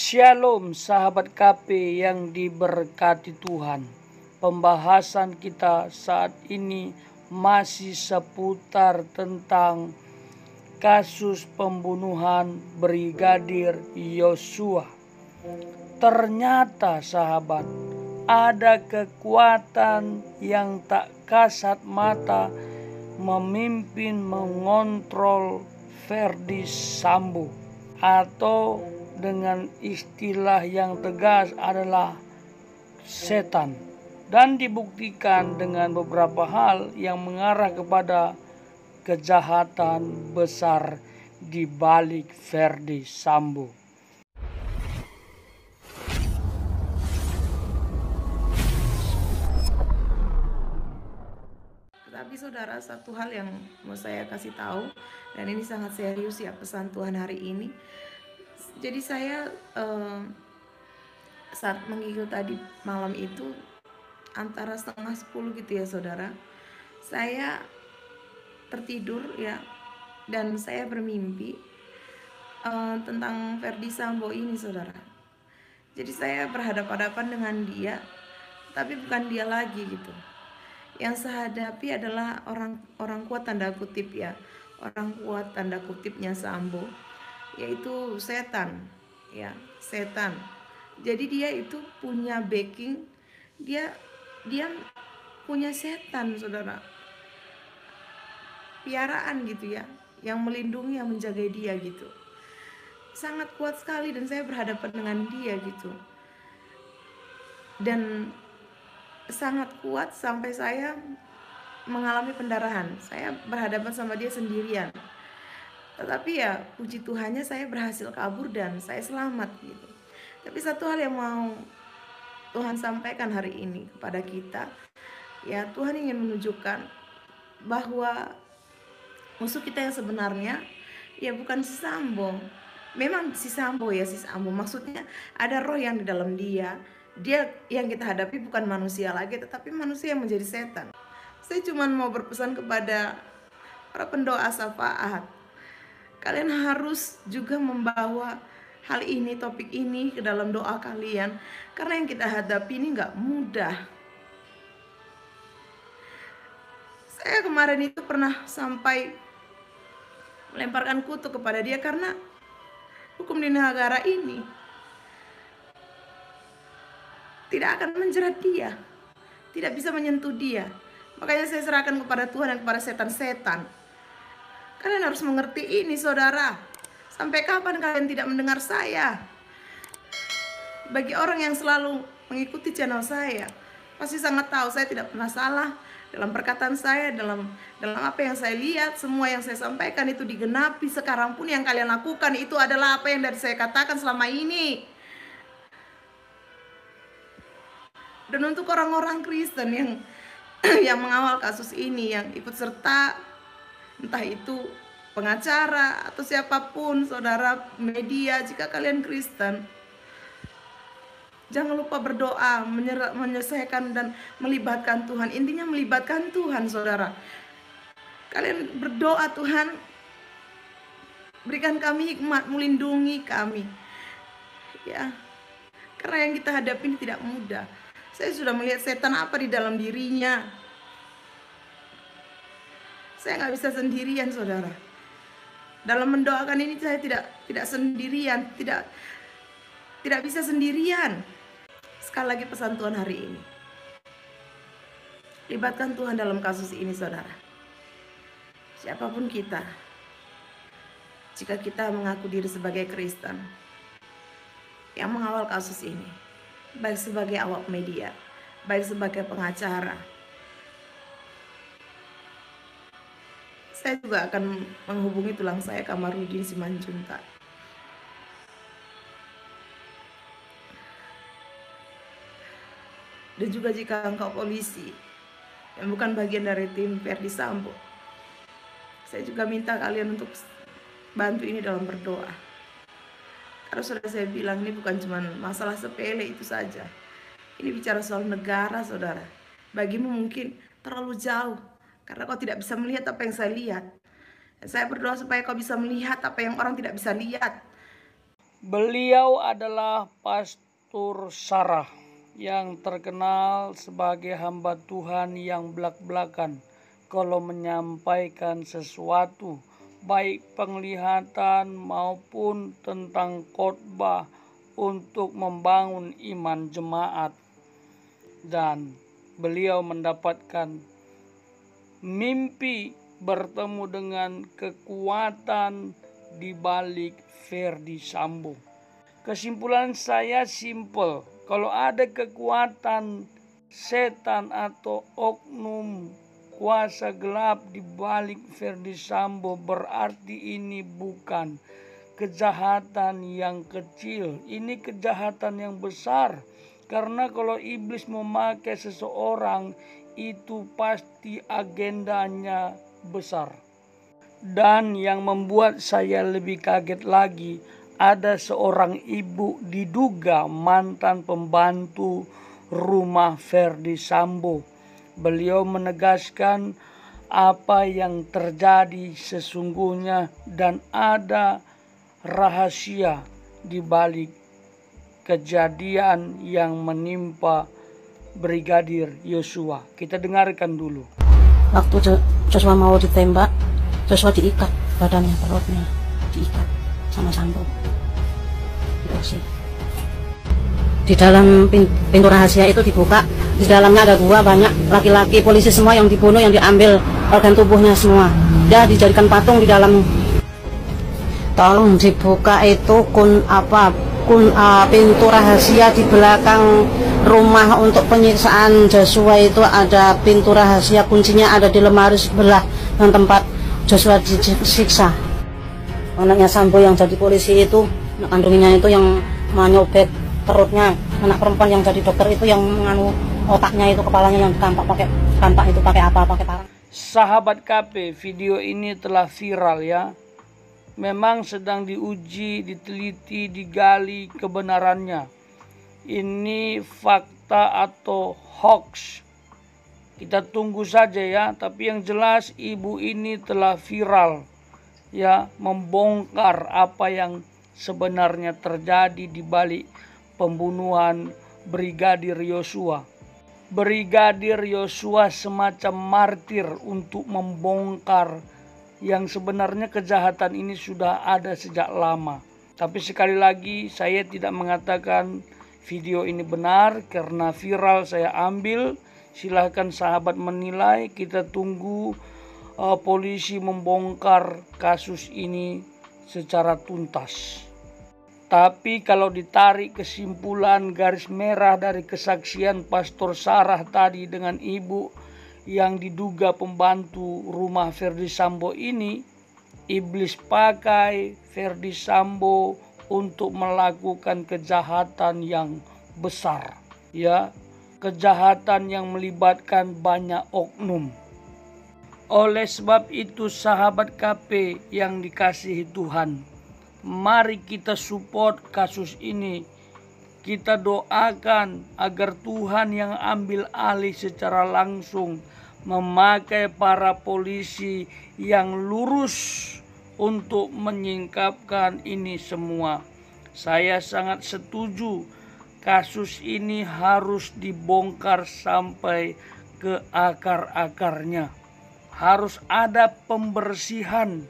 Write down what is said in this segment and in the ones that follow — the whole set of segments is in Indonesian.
Shalom sahabat KP yang diberkati Tuhan. Pembahasan kita saat ini masih seputar tentang kasus pembunuhan Brigadir Yosua. Ternyata sahabat, ada kekuatan yang tak kasat mata memimpin mengontrol Ferdi Sambo, atau dengan istilah yang tegas adalah setan, dan dibuktikan dengan beberapa hal yang mengarah kepada kejahatan besar di balik Ferdi Sambo. Tapi saudara, satu hal yang mau saya kasih tahu, dan ini sangat serius ya pesan Tuhan hari ini. Jadi saya saat menggigil tadi malam itu antara 9:30 gitu ya saudara, saya tertidur ya, dan saya bermimpi tentang Ferdi Sambo ini saudara. Jadi saya berhadapan-hadapan dengan dia, tapi bukan dia lagi gitu. Yang saya hadapi adalah orang kuat tanda kutip ya, orang kuat tanda kutipnya Sambo, yaitu setan ya, setan. Jadi dia itu punya backing, dia punya setan saudara, piaraan gitu ya, yang melindungi, yang menjaga dia gitu. Sangat kuat sekali, dan saya berhadapan dengan dia gitu, dan sangat kuat sampai saya mengalami pendarahan. Saya berhadapan sama dia sendirian. Tetapi ya puji Tuhannya saya berhasil kabur dan saya selamat gitu. Tapi satu hal yang mau Tuhan sampaikan hari ini kepada kita, ya Tuhan ingin menunjukkan bahwa musuh kita yang sebenarnya ya bukan si Sambo. Memang si Sambo ya, si Sambo, maksudnya ada roh yang di dalam dia. Dia yang kita hadapi bukan manusia lagi, tetapi manusia yang menjadi setan. Saya cuma mau berpesan kepada para pendoa syafaat, kalian harus juga membawa hal ini, topik ini ke dalam doa kalian, karena yang kita hadapi ini gak mudah. Saya kemarin itu pernah sampai melemparkan kutuk kepada dia karena hukum di negara ini tidak akan menjerat dia, tidak bisa menyentuh dia. Makanya saya serahkan kepada Tuhan dan kepada setan-setan. Kalian harus mengerti ini saudara. Sampai kapan kalian tidak mendengar saya? Bagi orang yang selalu mengikuti channel saya, pasti sangat tahu saya tidak pernah salah dalam perkataan saya, dalam apa yang saya lihat. Semua yang saya sampaikan itu digenapi. Sekarang pun yang kalian lakukan itu adalah apa yang dari saya katakan selama ini. Dan untuk orang-orang Kristen yang mengawal kasus ini, yang ikut serta, entah itu pengacara atau siapapun, saudara media, jika kalian Kristen, jangan lupa berdoa, menyelesaikan dan melibatkan Tuhan. Intinya melibatkan Tuhan saudara. Kalian berdoa, Tuhan berikan kami hikmat, melindungi kami ya, karena yang kita hadapi ini tidak mudah. Saya sudah melihat setan apa di dalam dirinya. Saya nggak bisa sendirian saudara. Dalam mendoakan ini saya tidak sendirian, tidak bisa sendirian. Sekali lagi pesan Tuhan hari ini, libatkan Tuhan dalam kasus ini saudara. Siapapun kita, jika kita mengaku diri sebagai Kristen yang mengawal kasus ini, baik sebagai awak media, baik sebagai pengacara, saya juga akan menghubungi tulang saya Kamarudin Simanjuntak. Dan juga jika engkau polisi yang bukan bagian dari tim Ferdi Sambo, saya juga minta kalian untuk bantu ini dalam berdoa. Karena sudah saya bilang, ini bukan cuma masalah sepele itu saja. Ini bicara soal negara saudara. Bagimu mungkin terlalu jauh, karena kau tidak bisa melihat apa yang saya lihat. Dan saya berdoa supaya kau bisa melihat apa yang orang tidak bisa lihat. Beliau adalah Pastor Sarah yang terkenal sebagai hamba Tuhan yang belak-belakan kalau menyampaikan sesuatu, baik penglihatan maupun tentang khotbah untuk membangun iman jemaat. Dan beliau mendapatkan mimpi bertemu dengan kekuatan di balik Ferdy Sambo. Kesimpulan saya simpel, kalau ada kekuatan setan atau oknum kuasa gelap di balik Ferdy Sambo, berarti ini bukan kejahatan yang kecil, ini kejahatan yang besar. Karena kalau iblis memakai seseorang, itu pasti agendanya besar. Dan yang membuat saya lebih kaget lagi, ada seorang ibu diduga mantan pembantu rumah Ferdy Sambo. Beliau menegaskan apa yang terjadi sesungguhnya dan ada rahasia di balik kejadian yang menimpa Brigadir Yosua. Kita dengarkan dulu. Waktu Joshua mau ditembak, Joshua diikat badannya, perutnya diikat sama Sambo. Itu sih. Di dalam pintu rahasia itu dibuka, di dalamnya ada gua, banyak laki-laki polisi semua yang dibunuh, yang diambil organ tubuhnya semua. Dia dijadikan patung di dalam. Tolong dibuka itu pintu rahasia di belakang rumah untuk penyiksaan Joshua. Itu ada pintu rahasia, kuncinya ada di lemari sebelah yang tempat Joshua disiksa. Anaknya Sambo yang jadi polisi itu, anak kandungnya itu yang menyobek perutnya, anak perempuan yang jadi dokter itu yang menganu otaknya itu, kepalanya yang pakai apa, pakai parang. Sahabat KP, video ini telah viral ya. Memang sedang diuji, diteliti, digali kebenarannya. Ini fakta atau hoax. Kita tunggu saja ya, tapi yang jelas ibu ini telah viral ya, membongkar apa yang sebenarnya terjadi di balik pembunuhan Brigadir Yosua. Brigadir Yosua semacam martir untuk membongkar yang sebenarnya kejahatan ini sudah ada sejak lama. Tapi sekali lagi saya tidak mengatakan video ini benar karena viral saya ambil. Silahkan sahabat menilai, kita tunggu polisi membongkar kasus ini secara tuntas. Tapi kalau ditarik kesimpulan garis merah dari kesaksian Pastor Sarah tadi dengan ibu yang diduga pembantu rumah Ferdy Sambo ini, iblis pakai Ferdy Sambo untuk melakukan kejahatan yang besar, ya, kejahatan yang melibatkan banyak oknum. Oleh sebab itu sahabat KP yang dikasihi Tuhan, mari kita support kasus ini. Kita doakan agar Tuhan yang ambil alih secara langsung memakai para polisi yang lurus untuk menyingkapkan ini semua. Saya sangat setuju kasus ini harus dibongkar sampai ke akar-akarnya. Harus ada pembersihan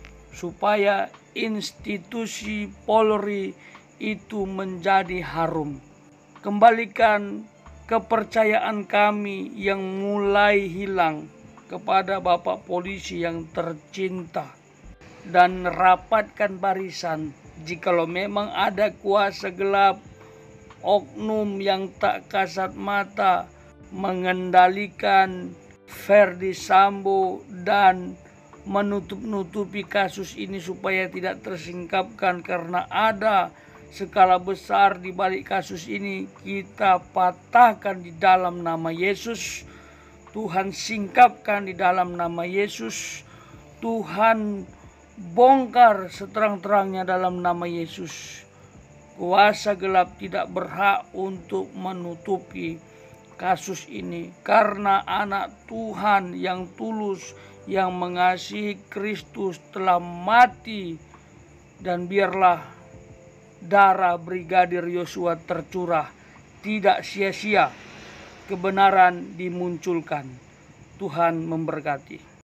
supaya institusi Polri itu menjadi harum. Kembalikan kepercayaan kami yang mulai hilang kepada Bapak Polisi yang tercinta, dan rapatkan barisan jikalau memang ada kuasa gelap, oknum yang tak kasat mata mengendalikan Ferdy Sambo dan menutup-nutupi kasus ini supaya tidak tersingkapkan karena ada skala besar di balik kasus ini. Kita patahkan di dalam nama Yesus. Tuhan singkapkan di dalam nama Yesus. Tuhan bongkar seterang-terangnya dalam nama Yesus. Kuasa gelap tidak berhak untuk menutupi kasus ini karena anak Tuhan yang tulus, yang mengasihi Kristus telah mati, dan biarlah darah Brigadir Yosua tercurah tidak sia-sia. Kebenaran dimunculkan. Tuhan memberkati.